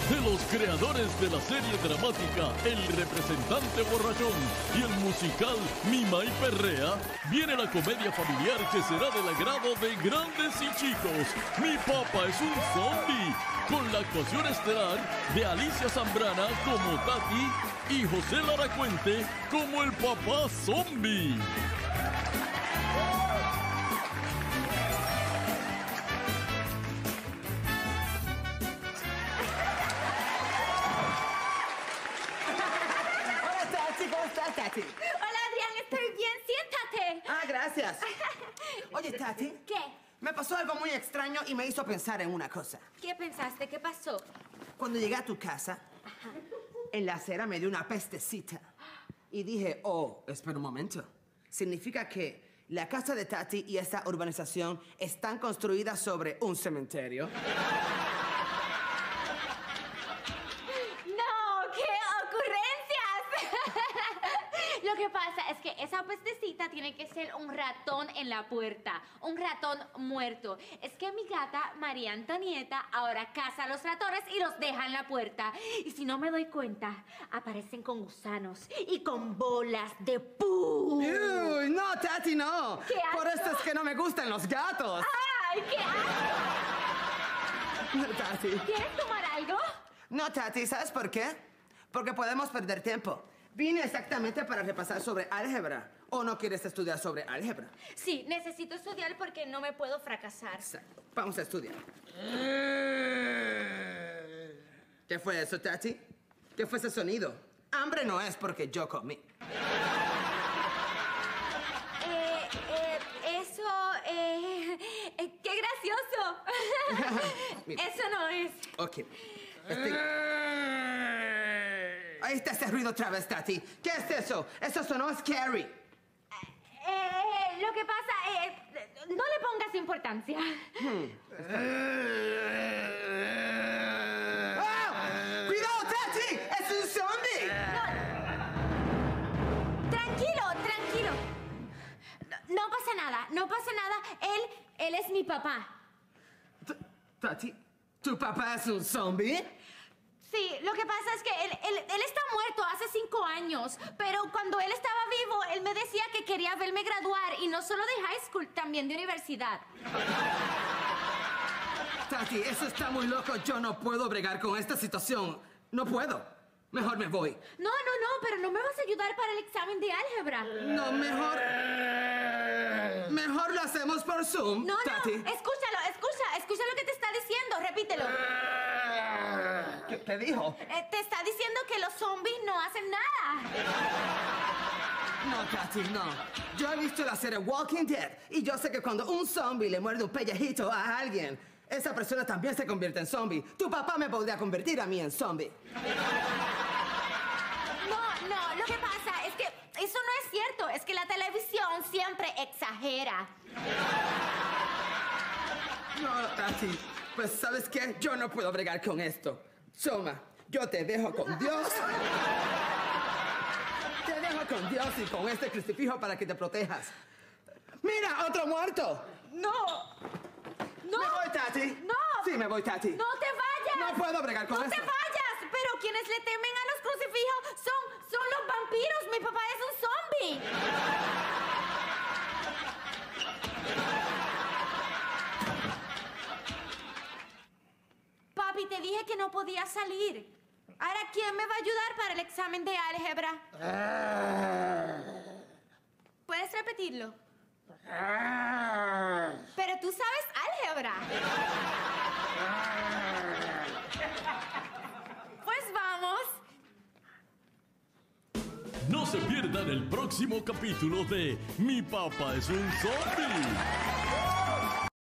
de los creadores de la serie dramática El Representante Borrachón y el musical Mima y Perrea, viene la comedia familiar que será del agrado de grandes y chicos. Mi papá es un zombie, con la actuación estelar de Alicia Zambrana como Tati y José Laracuente como el papá zombie. Tati. Hola, Adrián, estoy bien. Siéntate. Ah, gracias. Oye, Tati. ¿Qué? Me pasó algo muy extraño y me hizo pensar en una cosa. ¿Qué pensaste? ¿Qué pasó? Cuando llegué a tu casa, en la acera me dio una pestecita. Y dije, oh, espera un momento. Significa que la casa de Tati y esta urbanización están construidas sobre un cementerio. Lo que pasa es que esa pestecita tiene que ser un ratón en la puerta, un ratón muerto. Es que mi gata, María Antonieta, ahora caza a los ratones y los deja en la puerta. Y si no me doy cuenta, aparecen con gusanos y con bolas de pus. Uy, no, Tati, no. ¿Qué asco? Por esto es que no me gustan los gatos. ¡Ay, qué asco! Tati. ¿Quieres tomar algo? No, Tati, ¿sabes por qué? Porque podemos perder tiempo. Vine exactamente para repasar sobre álgebra. ¿O no quieres estudiar sobre álgebra? Sí, necesito estudiar porque no me puedo fracasar. Exacto. Vamos a estudiar. ¿Qué fue eso, Tati? ¿Qué fue ese sonido? Hambre no es porque yo comí. ¡Qué gracioso! Eso no es. Ok. Ahí está ese ruido otra vez, Tati. ¿Qué es eso? Eso sonó scary. Lo que pasa es... No le pongas importancia. ¡Oh! ¡Cuidado, Tati! ¡Es un zombie! Tranquilo, tranquilo. No pasa nada, no pasa nada. Él es mi papá. Tati, ¿tu papá es un zombie? Sí, lo que pasa es que él está muerto hace 5 años, pero cuando él estaba vivo, él me decía que quería verme graduar, y no solo de high school, también de universidad. Tati, eso está muy loco. Yo no puedo bregar con esta situación. No puedo. Mejor me voy. No, pero no me vas a ayudar para el examen de álgebra. No, mejor lo hacemos por Zoom, No, Tati. Escucha lo que te está diciendo, repítelo. ¿Qué dijo? Te está diciendo que los zombies no hacen nada. No, Tati, no. Yo he visto la serie Walking Dead y yo sé que cuando un zombie le muerde un pellejito a alguien, esa persona también se convierte en zombie. Tu papá me podría convertir a mí en zombie. No, lo que pasa es que eso no es cierto. Es que la televisión siempre exagera. No, Tati, pues ¿sabes qué? Yo no puedo bregar con esto. Soma, yo te dejo con Dios. Te dejo con Dios y con este crucifijo para que te protejas. ¡Mira, otro muerto! No. ¿Me voy, Tati? No. Sí, me voy, Tati. No te vayas. No puedo bregar con No esto. te vayas. Pero quienes le temen a los crucifijos son los vampiros. Mi papá es un zombie. Papi, te dije que no podía salir. Ahora, ¿quién me va a ayudar para el examen de álgebra? ¿Puedes repetirlo? Pero tú sabes álgebra. Pues vamos. No se pierdan el próximo capítulo de Mi papá es un zombie.